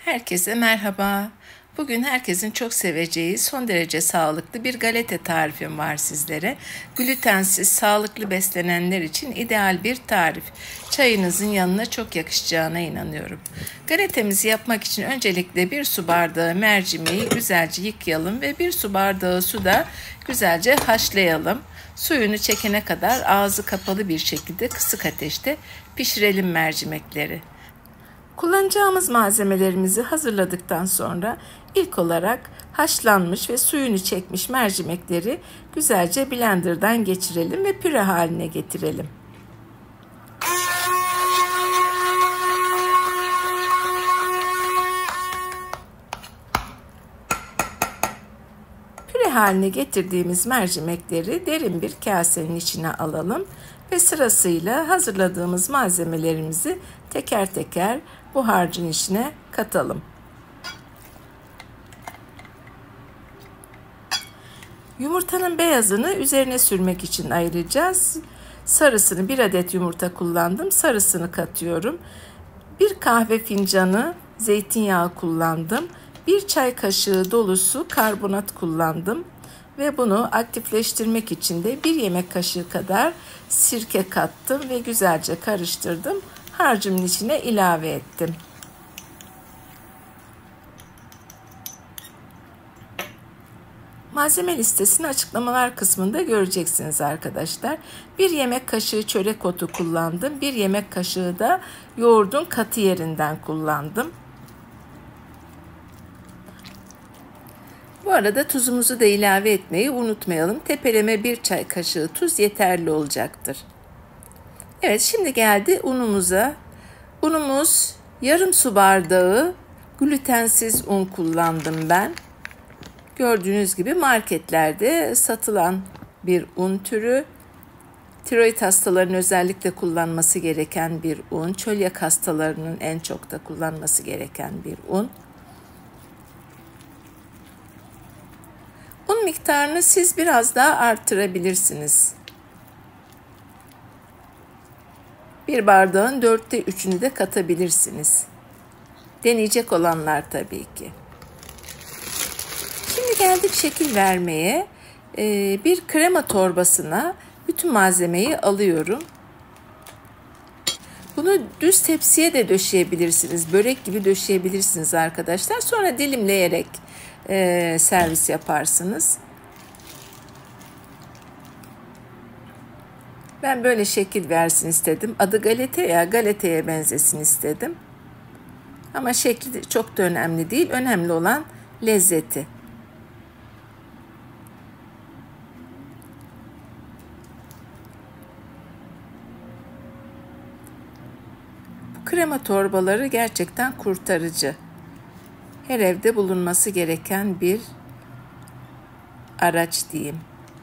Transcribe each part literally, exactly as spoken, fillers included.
Herkese merhaba. Bugün herkesin çok seveceği son derece sağlıklı bir galeta tarifim var sizlere. Glutensiz, sağlıklı beslenenler için ideal bir tarif. Çayınızın yanına çok yakışacağına inanıyorum. Galetemizi yapmak için öncelikle bir su bardağı mercimeği güzelce yıkayalım ve bir su bardağı suda güzelce haşlayalım. Suyunu çekene kadar ağzı kapalı bir şekilde kısık ateşte pişirelim mercimekleri. Kullanacağımız malzemelerimizi hazırladıktan sonra ilk olarak haşlanmış ve suyunu çekmiş mercimekleri güzelce blenderdan geçirelim ve püre haline getirelim. Püre haline getirdiğimiz mercimekleri derin bir kasenin içine alalım ve sırasıyla hazırladığımız malzemelerimizi teker teker bu harcın içine katalım. Yumurtanın beyazını üzerine sürmek için ayıracağız. Sarısını bir adet yumurta kullandım. Sarısını katıyorum. Bir kahve fincanı zeytinyağı kullandım. Bir çay kaşığı dolusu karbonat kullandım. Ve bunu aktifleştirmek için de bir yemek kaşığı kadar sirke kattım ve güzelce karıştırdım. Harcımın içine ilave ettim. Malzeme listesini açıklamalar kısmında göreceksiniz arkadaşlar. Bir yemek kaşığı çörek otu kullandım. Bir yemek kaşığı da yoğurdun katı yerinden kullandım. Bu arada tuzumuzu da ilave etmeyi unutmayalım. Tepeleme bir çay kaşığı tuz yeterli olacaktır. Evet, şimdi geldi unumuza. Unumuz yarım su bardağı glutensiz un kullandım ben. Gördüğünüz gibi marketlerde satılan bir un türü. Tiroid hastalarının özellikle kullanması gereken bir un. Çölyak hastalarının en çok da kullanması gereken bir un. Un miktarını siz biraz daha artırabilirsiniz. Bir bardağın dörtte üçünü de katabilirsiniz. Deneyecek olanlar tabii ki. Şimdi geldik şekil vermeye. Ee, bir krema torbasına bütün malzemeyi alıyorum. Bunu düz tepsiye de döşeyebilirsiniz. Börek gibi döşeyebilirsiniz arkadaşlar. Sonra dilimleyerek e, servis yaparsınız. Ben böyle şekil versin istedim. Adı galeta ya, galeteye benzesin istedim. Ama şekli çok da önemli değil. Önemli olan lezzeti. Bu krema torbaları gerçekten kurtarıcı. Her evde bulunması gereken bir araç diyeyim.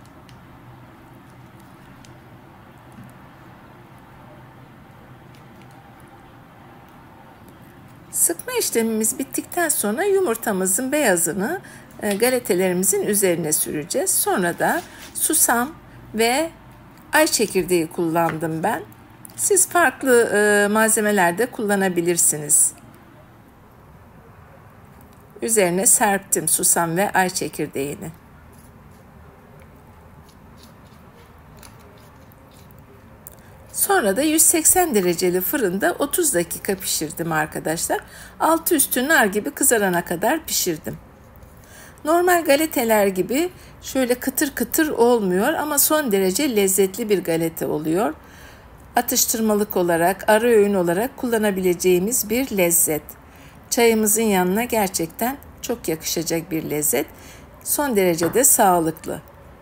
Sıkma işlemimiz bittikten sonra yumurtamızın beyazını galetelerimizin üzerine süreceğiz. Sonra da susam ve ay çekirdeği kullandım ben. Siz farklı malzemeler de kullanabilirsiniz. Üzerine serptim susam ve ay çekirdeğini. Sonra da yüz seksen dereceli fırında otuz dakika pişirdim arkadaşlar. Altı üstü nar gibi kızarana kadar pişirdim. Normal galeteler gibi şöyle kıtır kıtır olmuyor ama son derece lezzetli bir galeta oluyor. Atıştırmalık olarak, ara öğün olarak kullanabileceğimiz bir lezzet. Çayımızın yanına gerçekten çok yakışacak bir lezzet. Son derece de sağlıklı.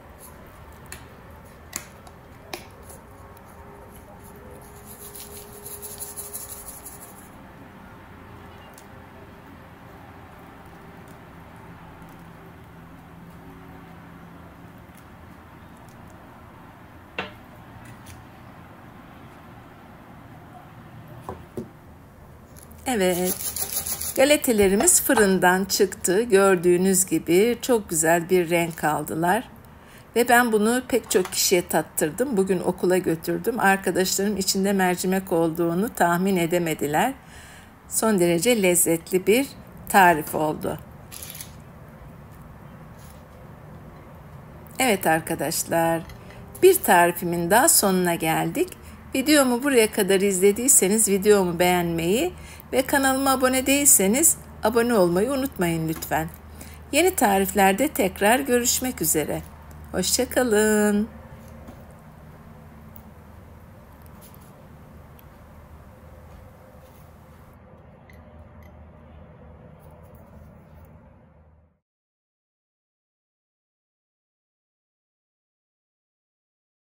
Evet, galetelerimiz fırından çıktı. Gördüğünüz gibi çok güzel bir renk aldılar. Ve ben bunu pek çok kişiye tattırdım. Bugün okula götürdüm. Arkadaşlarım içinde mercimek olduğunu tahmin edemediler. Son derece lezzetli bir tarif oldu. Evet arkadaşlar, bir tarifimin daha sonuna geldik. Videomu buraya kadar izlediyseniz videomu beğenmeyi ve kanalıma abone değilseniz abone olmayı unutmayın lütfen. Yeni tariflerde tekrar görüşmek üzere. Hoşça kalın.